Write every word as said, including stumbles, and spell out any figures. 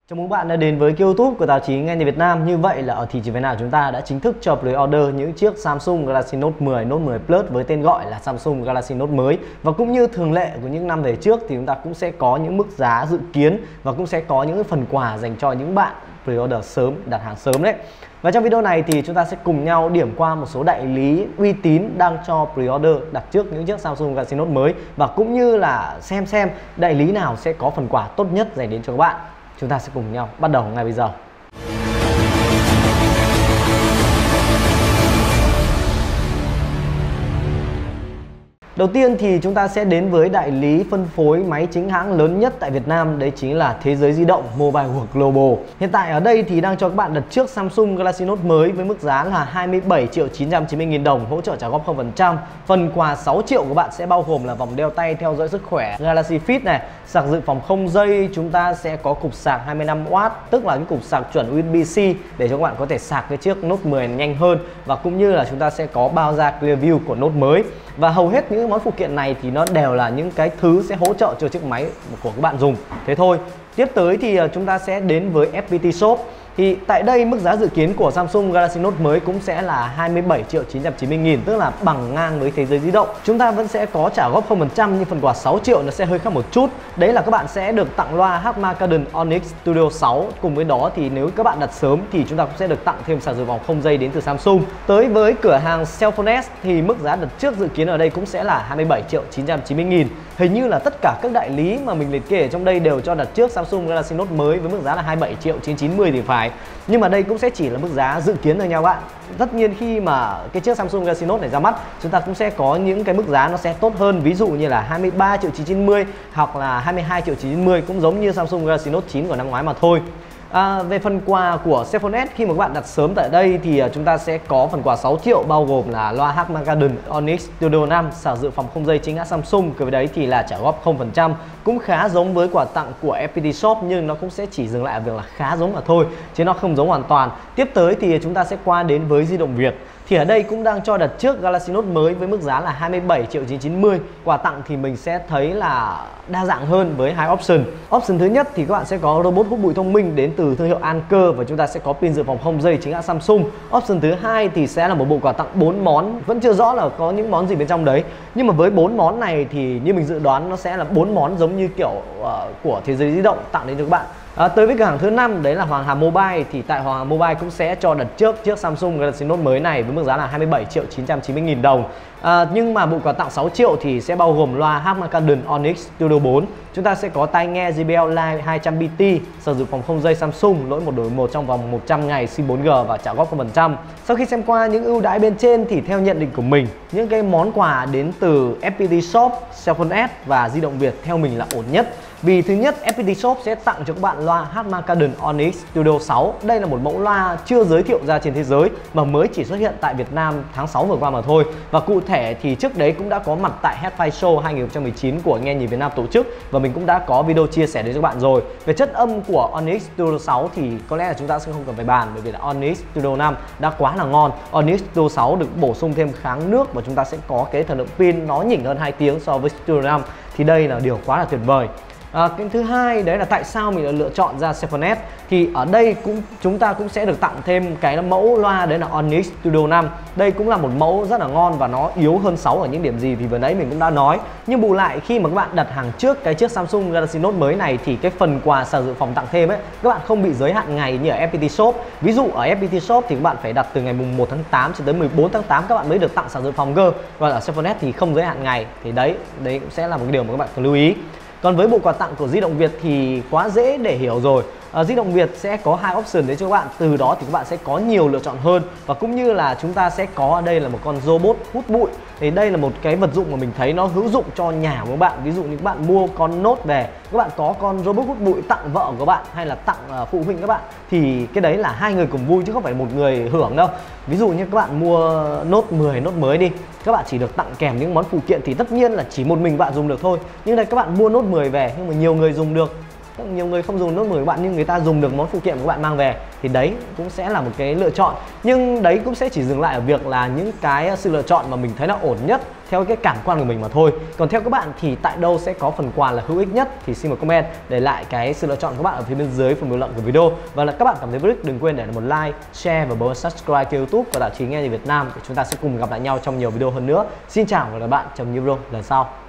Chào mừng bạn đã đến với YouTube của tạp chí Nghe Nhạc Việt Nam. Như vậy là ở thị trường Việt Nam chúng ta đã chính thức cho pre-order những chiếc Samsung Galaxy Note mười, Note mười Plus với tên gọi là Samsung Galaxy Note mới. Và cũng như thường lệ của những năm về trước thì chúng ta cũng sẽ có những mức giá dự kiến và cũng sẽ có những phần quà dành cho những bạn pre-order sớm, đặt hàng sớm đấy. Và trong video này thì chúng ta sẽ cùng nhau điểm qua một số đại lý uy tín đang cho pre-order đặt trước những chiếc Samsung Galaxy Note mới và cũng như là xem xem đại lý nào sẽ có phần quà tốt nhất dành đến cho các bạn. Chúng ta sẽ cùng nhau bắt đầu ngay bây giờ. Đầu tiên thì chúng ta sẽ đến với đại lý phân phối máy chính hãng lớn nhất tại Việt Nam, đấy chính là Thế Giới Di động Mobile World Global. Hiện tại ở đây thì đang cho các bạn đặt trước Samsung Galaxy Note mới với mức giá là hai mươi bảy triệu chín trăm chín mươi nghìn đồng, hỗ trợ trả góp không phần trăm. Phần quà sáu triệu của bạn sẽ bao gồm là vòng đeo tay theo dõi sức khỏe Galaxy Fit này, sạc dự phòng không dây, chúng ta sẽ có cục sạc hai mươi lăm oát, tức là cái cục sạc chuẩn u ét bê-C để cho các bạn có thể sạc cái chiếc Note mười nhanh hơn, và cũng như là chúng ta sẽ có bao da Clear View của Note mới. Và hầu hết những món phụ kiện này thì nó đều là những cái thứ sẽ hỗ trợ cho chiếc máy của các bạn dùng. Thế thôi. Tiếp tới thì chúng ta sẽ đến với ép pê tê Shop. Thì tại đây mức giá dự kiến của Samsung Galaxy Note mới cũng sẽ là hai mươi bảy triệu chín trăm chín mươi nghìn, tức là bằng ngang với Thế Giới Di động. Chúng ta vẫn sẽ có trả góp không phần trăm, nhưng phần quà sáu triệu nó sẽ hơi khác một chút. Đấy là các bạn sẽ được tặng loa hát em a Garden Onyx Studio sáu. Cùng với đó thì nếu các bạn đặt sớm thì chúng ta cũng sẽ được tặng thêm sạc dự phòng không dây đến từ Samsung. Tới với cửa hàng Cellphone S thì mức giá đặt trước dự kiến ở đây cũng sẽ là hai mươi bảy triệu chín trăm chín mươi nghìn. Hình như là tất cả các đại lý mà mình liệt kê ở trong đây đều cho đặt trước Samsung Galaxy Note mới với mức giá là hai mươi bảy triệu chín trăm chín mươi thì phải. Nhưng mà đây cũng sẽ chỉ là mức giá dự kiến thôi nha các bạn. Tất nhiên khi mà cái chiếc Samsung Galaxy Note này ra mắt, chúng ta cũng sẽ có những cái mức giá nó sẽ tốt hơn. Ví dụ như là hai mươi ba triệu chín trăm chín mươi hoặc là hai mươi hai triệu chín trăm chín mươi, cũng giống như Samsung Galaxy Note chín của năm ngoái mà thôi. À, về phần quà của Cellphone S, khi mà các bạn đặt sớm tại đây thì chúng ta sẽ có phần quà sáu triệu, bao gồm là loa hát em a Garden Onyx Studio năm, sạc dự phòng không dây chính hãng Samsung, cái đấy thì là trả góp không phần trăm. Cũng khá giống với quà tặng của ép pê tê Shop, nhưng nó cũng sẽ chỉ dừng lại ở việc là khá giống mà thôi, chứ nó không giống hoàn toàn. Tiếp tới thì chúng ta sẽ qua đến với Di động Việt. Thì ở đây cũng đang cho đặt trước Galaxy Note mới với mức giá là hai mươi bảy triệu chín trăm chín mươi. Quà tặng thì mình sẽ thấy là đa dạng hơn với hai option. Option thứ nhất thì các bạn sẽ có robot hút bụi thông minh đến từ thương hiệu Anker, và chúng ta sẽ có pin dự phòng không dây chính hãng Samsung. Option thứ hai thì sẽ là một bộ quà tặng bốn món, vẫn chưa rõ là có những món gì bên trong đấy. Nhưng mà với bốn món này thì như mình dự đoán nó sẽ là bốn món giống như kiểu uh, của Thế Giới Di động tặng đến cho các bạn. À, tới với cửa hàng thứ năm, đấy là Hoàng Hà Mobile. Thì tại Hoàng Hà Mobile cũng sẽ cho đặt trước chiếc Samsung Galaxy Note mới này với mức giá là hai mươi bảy triệu chín trăm chín mươi nghìn đồng. À, nhưng mà bộ quà tặng sáu triệu thì sẽ bao gồm loa hát em a Garden Onyx Studio bốn. Chúng ta sẽ có tai nghe gi bê lờ Live hai trăm B T, sạc dự phòng không dây Samsung, lỗi một đổi một trong vòng một trăm ngày, sim bốn G và trả góp không phần trăm. Sau khi xem qua những ưu đãi bên trên thì theo nhận định của mình, những cái món quà đến từ ép pê tê Shop, Cellphone S và Di động Việt theo mình là ổn nhất. Vì thứ nhất, ép pê tê Shop sẽ tặng cho các bạn loa hát em a Garden Onyx Studio sáu. Đây là một mẫu loa chưa giới thiệu ra trên thế giới mà mới chỉ xuất hiện tại Việt Nam tháng sáu vừa qua mà thôi. Và cụ thể thì trước đấy cũng đã có mặt tại Headphone Show hai nghìn không trăm mười chín của Nghe Nhạc Việt Nam tổ chức, và mình cũng đã có video chia sẻ đến cho các bạn rồi. Về chất âm của Onyx Studio sáu thì có lẽ là chúng ta sẽ không cần phải bàn, bởi vì là Onyx Studio năm đã quá là ngon. Onyx Studio sáu được bổ sung thêm kháng nước và chúng ta sẽ có cái thời lượng pin nó nhỉnh hơn hai tiếng so với Studio năm, thì đây là điều quá là tuyệt vời. À, cái thứ hai đấy là tại sao mình đã lựa chọn ra Cellphone S. Thì ở đây cũng chúng ta cũng sẽ được tặng thêm cái mẫu loa đấy là Onyx Studio năm. Đây cũng là một mẫu rất là ngon và nó yếu hơn sáu ở những điểm gì thì vừa nãy mình cũng đã nói. Nhưng bù lại khi mà các bạn đặt hàng trước cái chiếc Samsung Galaxy Note mới này thì cái phần quà sạc dự phòng tặng thêm ấy, các bạn không bị giới hạn ngày như ở ép pê tê Shop. Ví dụ ở ép pê tê Shop thì các bạn phải đặt từ ngày mùng một tháng tám cho tới mười bốn tháng tám các bạn mới được tặng sạc dự phòng cơ. Và ở Cellphone S thì không giới hạn ngày. Thì đấy, đấy cũng sẽ là một cái điều mà các bạn cần lưu ý. Còn với bộ quà tặng của Di động Việt thì quá dễ để hiểu rồi. À, Di động Việt sẽ có hai option đấy cho các bạn. Từ đó thì các bạn sẽ có nhiều lựa chọn hơn. Và cũng như là chúng ta sẽ có ở đây là một con robot hút bụi. Thì đây là một cái vật dụng mà mình thấy nó hữu dụng cho nhà của các bạn. Ví dụ như các bạn mua con Note về, các bạn có con robot hút bụi tặng vợ của các bạn hay là tặng uh, phụ huynh các bạn, thì cái đấy là hai người cùng vui chứ không phải một người hưởng đâu. Ví dụ như các bạn mua Note mười, Note mới đi, các bạn chỉ được tặng kèm những món phụ kiện thì tất nhiên là chỉ một mình bạn dùng được thôi. Nhưng đây các bạn mua Note mười về nhưng mà nhiều người dùng được, nhiều người không dùng nước muối của bạn nhưng người ta dùng được món phụ kiện của bạn mang về, thì đấy cũng sẽ là một cái lựa chọn. Nhưng đấy cũng sẽ chỉ dừng lại ở việc là những cái sự lựa chọn mà mình thấy là ổn nhất theo cái cảm quan của mình mà thôi. Còn theo các bạn thì tại đâu sẽ có phần quà là hữu ích nhất thì xin một comment để lại cái sự lựa chọn của các bạn ở phía bên dưới phần bình luận của video. Và là các bạn cảm thấy vui đừng quên để một like, share và bấm subscribe kênh YouTube của Tạp chí Nghe Nhìn Việt Nam để chúng ta sẽ cùng gặp lại nhau trong nhiều video hơn nữa. Xin chào và gặp lại bạn trong những video lần sau.